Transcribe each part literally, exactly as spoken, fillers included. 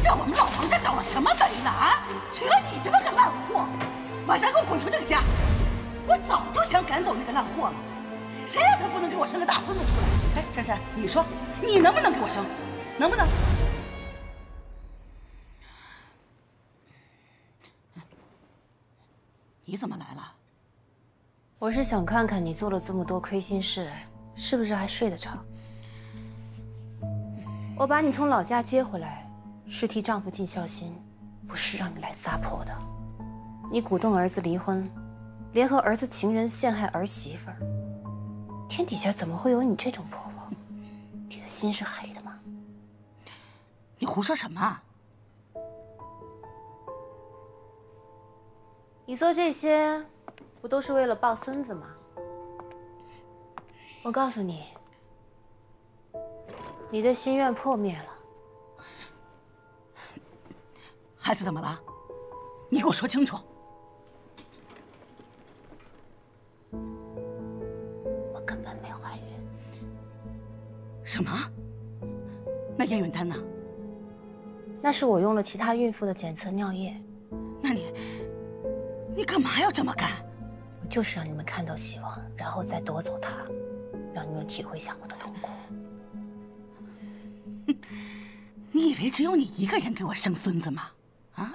让我们老王家找了什么媒了啊？娶了你这么个烂货，马上给我滚出这个家！我早就想赶走那个烂货了，谁让他不能给我生个大孙子出来？哎，珊珊，你说你能不能给我生？能不能？你怎么来了？ 我是想看看你做了这么多亏心事，是不是还睡得着？我把你从老家接回来，是替丈夫尽孝心，不是让你来撒泼的。你鼓动儿子离婚，联合儿子情人陷害儿媳妇儿，天底下怎么会有你这种婆婆？你的心是黑的吗？ 你胡说什么？ 你做这些，不都是为了抱孙子吗？我告诉你，你的心愿破灭了。 孩子怎么了？你给我说清楚。 我根本没怀孕。 什么？那验孕单呢？ 那是我用了其他孕妇的检测尿液。 那你，你干嘛要这么干？ 我就是让你们看到希望，然后再夺走它，让你们体会一下我的痛苦。 你以为只有你一个人给我生孙子吗？啊？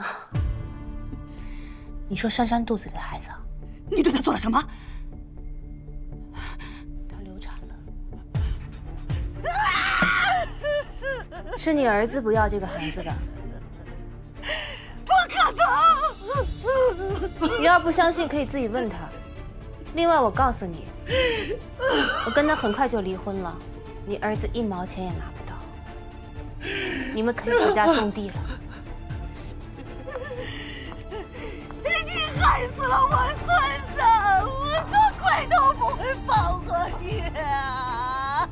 你说珊珊肚子里的孩子， 你对她做了什么？ 她流产了。是你儿子不要这个孩子的。 不可能！ 你要不相信，可以自己问他。另外，我告诉你，我跟他很快就离婚了，你儿子一毛钱也拿不到。你们可以回家种地了。 你害死了我孙子，我做鬼都不会放过你啊！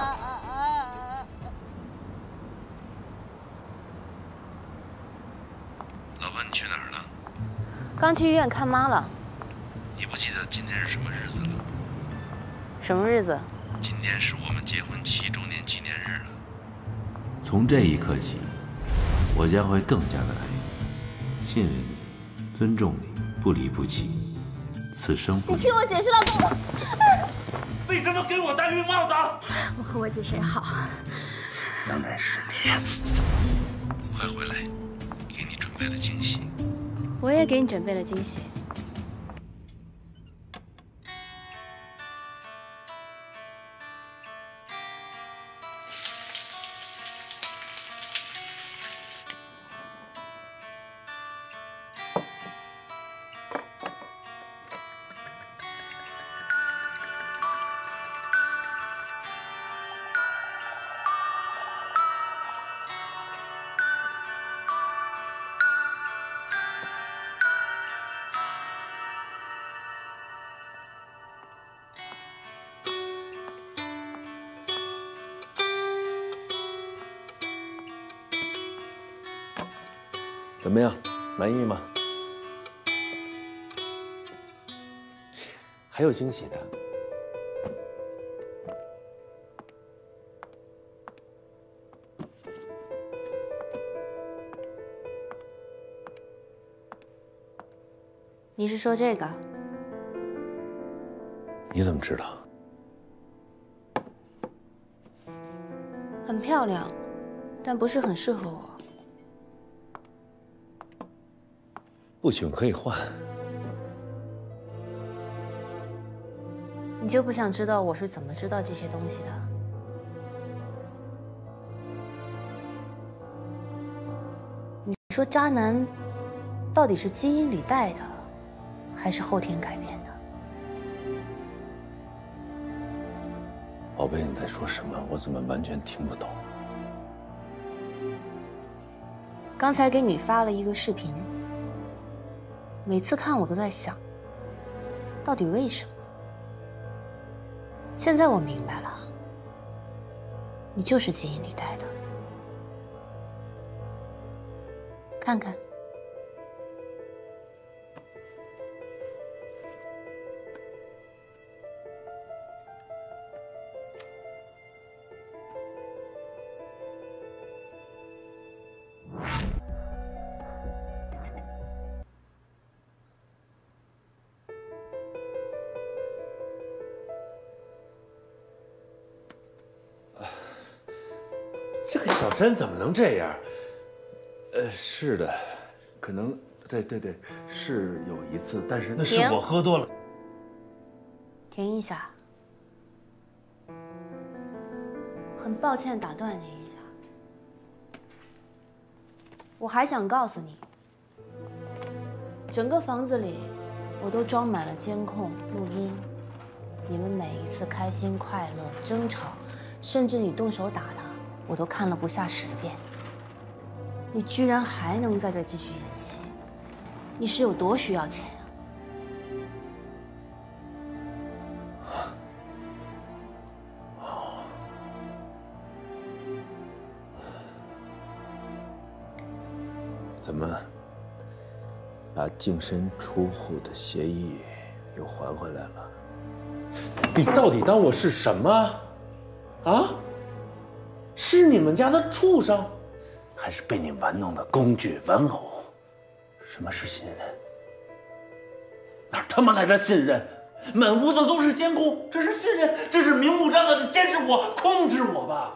老婆，你去哪儿了？ 刚去医院看妈了。 你不记得今天是什么日子了？ 什么日子？ 今天是我们结婚七周年纪念日啊！ 从这一刻起，我将会更加的爱你、信任你、尊重你，不离不弃，此生不渝。 你听我解释，老公。 为什么给我戴绿帽子？ 我和我姐谁好？ 当然是你。快回来，给你准备了惊喜。 我也给你准备了惊喜。 怎么样，满意吗？还有惊喜的。 你是说这个？ 你怎么知道？ 很漂亮，但不是很适合我。 不喜欢可以换。 你就不想知道我是怎么知道这些东西的？你说渣男到底是基因里带的，还是后天改变的？ 宝贝，你在说什么？我怎么完全听不懂？ 刚才给你发了一个视频，每次看我都在想，到底为什么？现在我明白了，你就是基因里带的。看看。 山怎么能这样？呃，是的，可能，对对对，是有一次，但是那是我喝多了。 停一下，很抱歉打断您一下，我还想告诉你，整个房子里我都装满了监控录音，你们每一次开心、快乐、争吵，甚至你动手打他，我都看了不下十遍。你居然还能在这继续演戏，你是有多需要钱呀？ 怎么，把净身出户的协议又还回来了？ 你到底当我是什么？啊？是你们家的畜生， 还是被你玩弄的工具玩偶？什么是信任？哪他妈来的信任？满屋子都是监控，这是信任？这是明目张胆的监视我、控制我吧？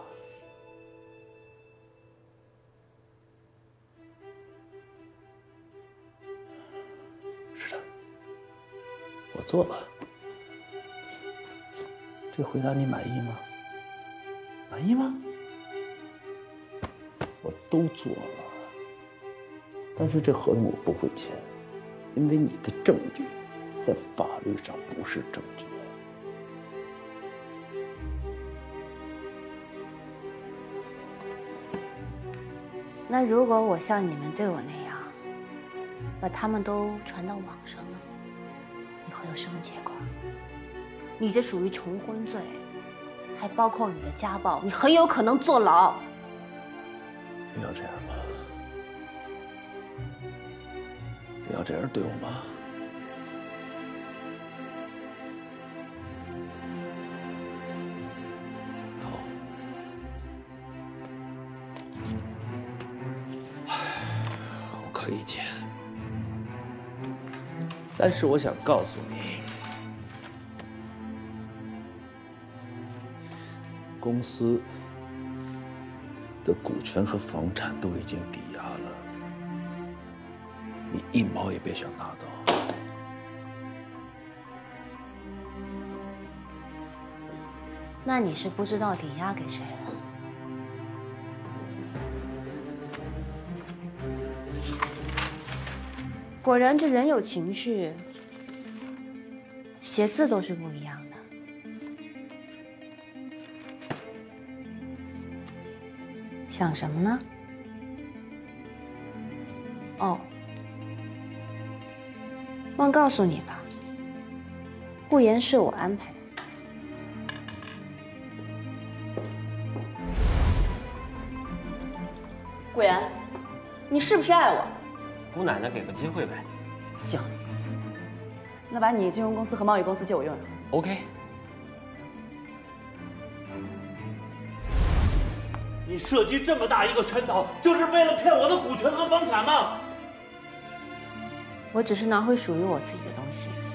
是的，我做了。这回答你满意吗？满意吗？我都做了，但是这合同我不会签，因为你的证据在法律上不是证据。 那如果我像你们对我那样，把他们都传到网上呢？你会有什么结果？你这属于重婚罪，还包括你的家暴，你很有可能坐牢。 非要这样吗？非要这样对我吗？好，我可以签，但是我想告诉你，公司的股权和房产都已经抵押了，你一毛也别想拿到。 那你是不知道抵押给谁了。果然，这人有情绪，写字都是不一样的。想什么呢？哦，忘告诉你了，顾言是我安排的。 顾言，你是不是爱我？ 姑奶奶给个机会呗。 行，那把你金融公司和贸易公司借我用用。 OK。 你设计这么大一个圈套，就是为了骗我的股权和房产吗？ 我只是拿回属于我自己的东西。